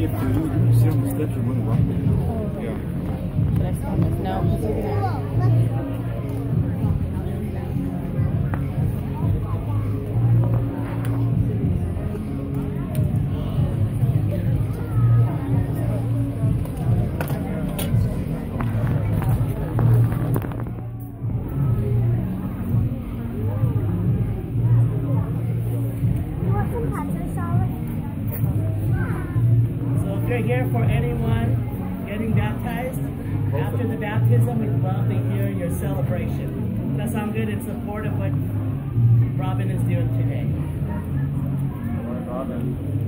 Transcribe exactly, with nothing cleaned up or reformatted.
if you, you see on the steps, you're going wrong. Oh. Yeah. Should I stop this? No, it's okay. Here for anyone getting baptized. After the baptism, we'd love to hear your celebration. That sound good in support of what Robin is doing today. Robin.